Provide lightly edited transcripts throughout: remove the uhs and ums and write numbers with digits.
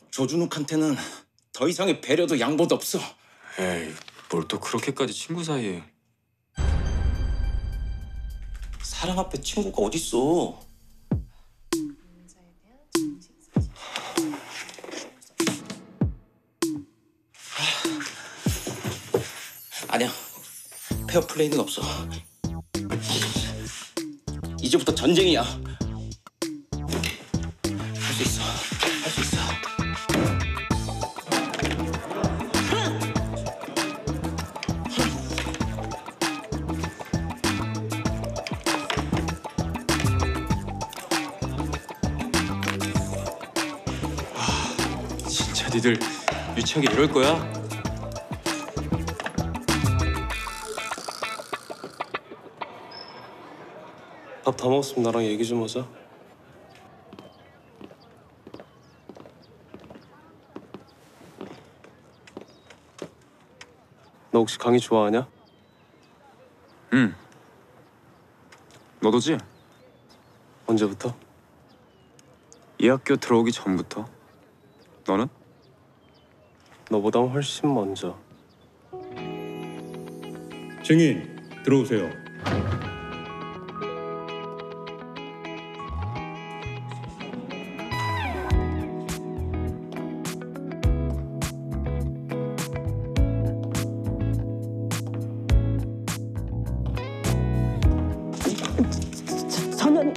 조준욱한테는 더 이상의 배려도 양보도 없어. 에이, 뭘 또 그렇게까지 친구 사이에. 사랑 앞에 친구가 어딨어. 아니야, 페어플레이는 없어. 이제부터 전쟁이야. 할 수 있어, 할 수 있어. 진짜 니들 유치하게 이럴 거야? 밥 다 먹었으면 나랑 얘기 좀 하자. 너 혹시 강희 좋아하냐? 응. 너도지? 언제부터? 이 학교 들어오기 전부터. 너는? 너보다 훨씬 먼저. 증인 들어오세요. 선현이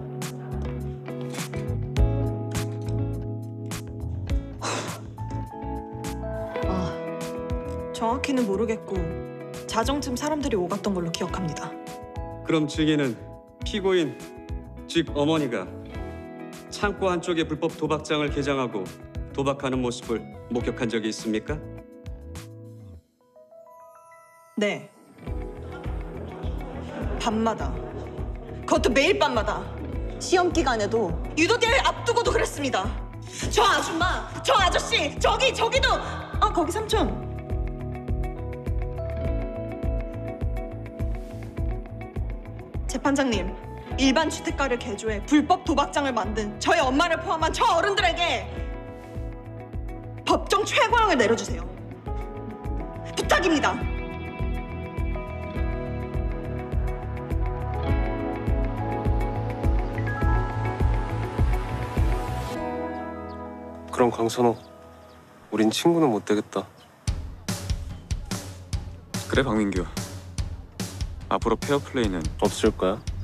정확히는 모르겠고 자정쯤 사람들이 오갔던 걸로 기억합니다. 그럼 증인은 피고인, 즉 어머니가 창고 한쪽에 불법 도박장을 개장하고 도박하는 모습을 목격한 적이 있습니까? 네. 밤마다. 그것도 매일 밤마다. 시험 기간에도 유도대회 앞두고도 그랬습니다. 저 아줌마, 저 아저씨, 저기도. 거기 삼촌. 재판장님, 일반 주택가를 개조해 불법 도박장을 만든 저희 엄마를 포함한 저 어른들에게 법정 최고형을 내려주세요. 부탁입니다. 그럼 강선호, 우린 친구는 못 되겠다. 그래, 박민규. 앞으로 페어플레이는 없을 거야?